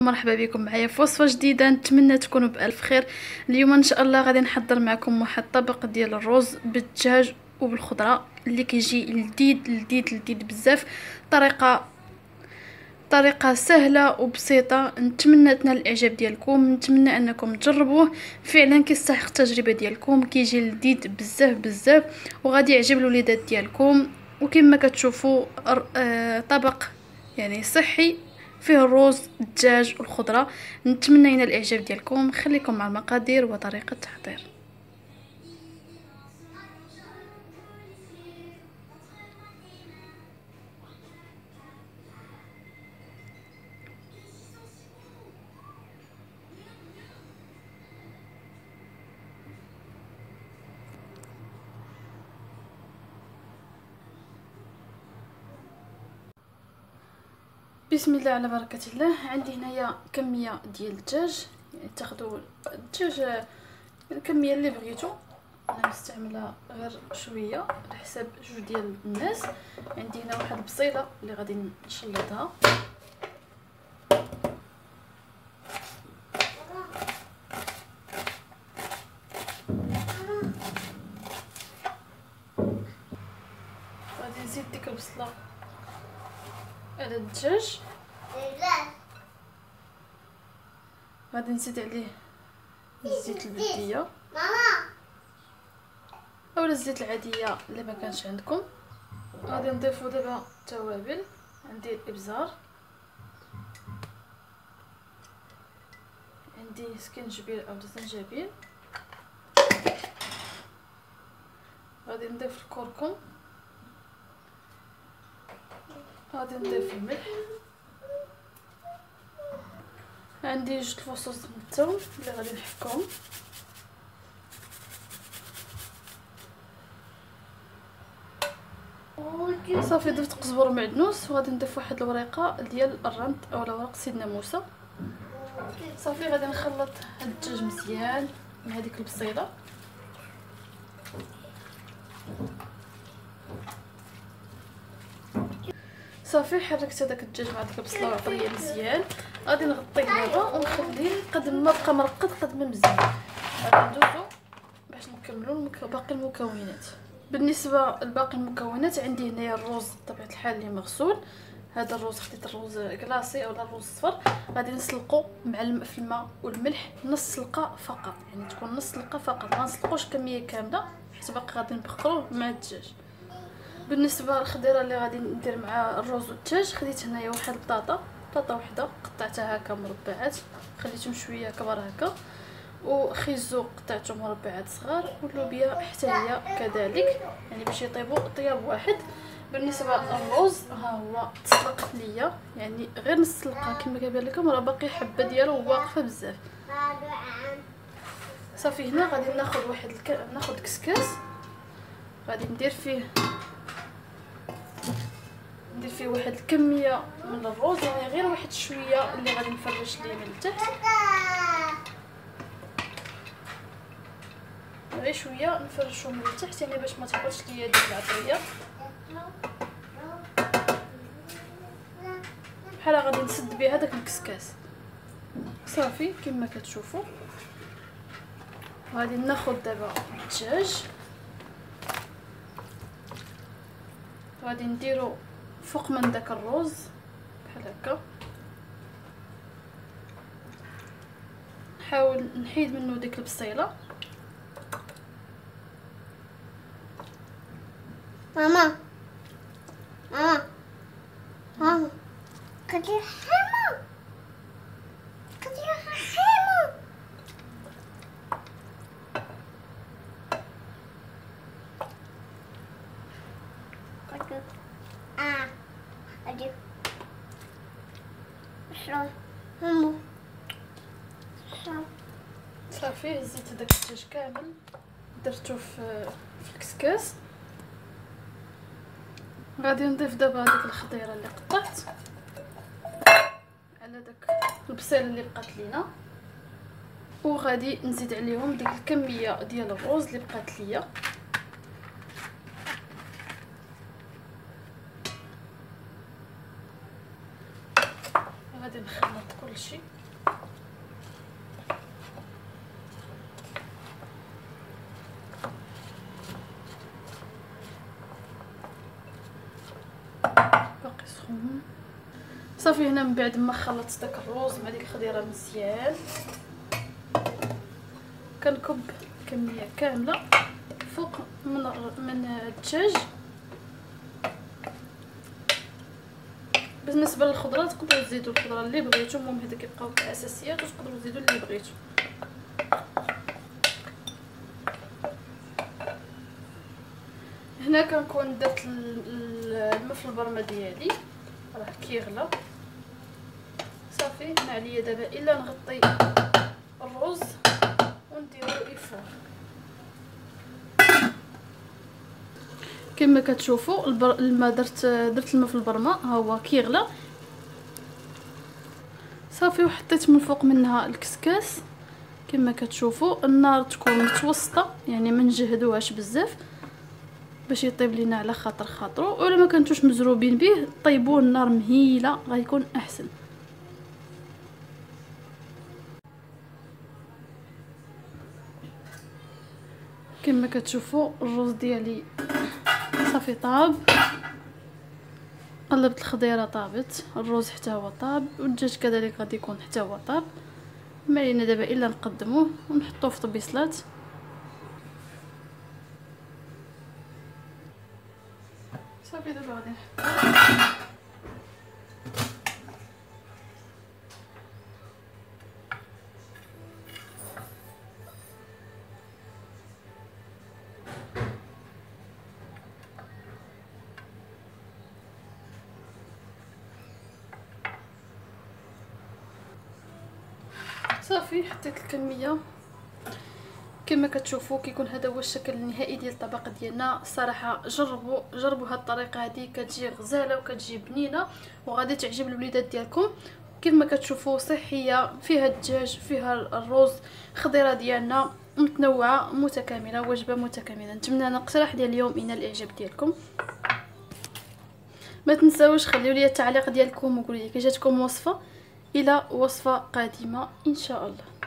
ومرحبا بكم معايا في وصفه جديده. نتمنى تكونوا بالف خير. اليوم ان شاء الله غادي نحضر معكم واحد الطبق ديال الرز بالدجاج وبالخضره اللي كيجي لذيذ بزاف. طريقه سهله وبسيطه. نتمنى تنال الاعجاب ديالكم، نتمنى انكم تجربوه، فعلا كيستحق التجربه ديالكم، كيجي لذيذ بزاف وغادي يعجب الوليدات ديالكم. وكما كتشوفوا طبق يعني صحي فيه الرز الدجاج والخضره. نتمنى ينال الاعجاب ديالكم. خليكم مع المقادير وطريقه التحضير. بسم الله على بركه الله. عندي هنايا كميه ديال الدجاج، يعني تاخذوا الدجاج الكميه اللي بغيتو. انا مستعمله غير شويه على حساب جوج ديال الناس. عندي هنا واحد البصيله اللي غادي نشلطها، غادي نزيد ديك البصله على الدجاج، غادي نزيد عليه الزيت البلديه اولا الزيت العاديه اللي ما كانش عندكم. غادي نضيفو دابا التوابل. عندي الابزار، عندي سكنجبير او زنجبيل، غادي نضيف الكركم، غادي نضيف الملح، عندي جوج الفصوص من الثوم اللي غادي نحكهم، صافي ضفت قزبر ومعدنوس، وغادي نضيف واحد الوريقه ديال الرند اولا ورق سيدنا موسى. صافي غادي نخلط هاد الدجاج مزيان مع هذيك البصيله. صافي حركت هذاك الدجاج مع ديك البصله وعطريه مزيان. غادي نغطيه دابا ونخليه قد ما بقى مرقد قد ما مزيان. غادي ندوزو باش نكملوا باقي المكونات. بالنسبه لباقي المكونات عندي هنايا الرز بطبيعه الحال اللي مغسول. هذا الرز خديت الرز كلاصي اولا الرز الصفر، غادي نسلقو مع في الماء والملح نص سلقه فقط، يعني تكون نص سلقه فقط، ما نسلقوش كميه كامله حيت باقي غادي نبخروه مع الدجاج. بالنسبه للخضيره اللي غادي ندير مع الرز والدجاج، خديت هنايا واحد بطاطا وحده قطعتها هكا مربعات، خليتهم شويه كبار هكا، وخيزو قطعته مربعات صغار، واللوبيا حتى هي كذلك، يعني باش يطيبوا طياب واحد. بالنسبه للرز ها هو تسلق ليا، يعني غير نص سلقه كما كيبان لكم، راه باقي حبه ديالو واقفه بزاف. صافي هنا غادي ناخذ كسكاس، غادي ندير فيه واحد الكميه من الرز، يعني غير واحد شويه اللي غادي نفرش ليه من التحت، غير شويه نفرشو من التحت، يعني باش ما تهبطش ليا ديك العطريه. بحال غادي نسد بها داك الكسكاس. صافي كما كتشوفوا غادي ناخذ دابا الدجاج، غادي نديرو فوق من داك الرز بحال هكا، نحاول نحيد منه ديك البصيله. ماما كدير حمام ادي شلون ماما. صافي هزيت هذاك الدجاج كامل درتو في الكسكاس. غادي نضيف دابا هذيك الخضيره اللي قطعت على داك البصيله اللي بقات لينا، وغادي نزيد عليهم ديك الكميه ديال الرز اللي بقات ليا. غادي نخلط كلشي. باقي سخون. صافي هنا من بعد ما خلطت داك الروز مع ديك الخضيره مزيان كنكب كميه كامله فوق من الدجاج. بالنسبه للخضره تقدروا تزيدوا الخضره اللي بغيتو، المهم هذا كيبقاو كاساسيات وتقدروا تزيدوا اللي بغيتو. هنا كنكون درت الماء في البرمه ديالي راه كيغلى. صافي هنا عليا دابا الا نغطي الرز ونديرو يفور. كما كتشوفوا الماء درت الماء في البرمه ها هو كيغلى. صافي وحطيت من فوق منها الكسكاس. كما كتشوفوا النار تكون متوسطه، يعني ما نجهدوهاش بزاف باش يطيب لينا على خاطرو، ولا ما كنتوش مزروبين به طيبوه النار مهيله غيكون احسن. كما كتشوفوا الرز ديالي صافي طاب، قلبت الخضيره طابت، الرز حتى هو طاب، والدجاج كذلك غادي يكون حتى هو طاب. ما علينا دابا الا نقدموه ونحطوه في طبيصلات. صافي دابا غادي نحطو. صافي حطيت الكميه كما كتشوفوا كيكون هذا هو الشكل النهائي ديال الطبق ديالنا. الصراحه جربوا هاد الطريقه هذه، كتجي غزاله وكتجي بنينه وغادي تعجب الوليدات ديالكم. كما كتشوفوا صحيه، فيها الدجاج فيها الرز، خضيره ديالنا متنوعه متكامله، وجبه متكامله. نتمنى ان الاقتراح ديال اليوم ينال الاعجاب ديالكم. ما تنساوش خليوا لي التعليق ديالكم وقولوا لي كي جاتكم وصفه. الى وصفه قادمه ان شاء الله.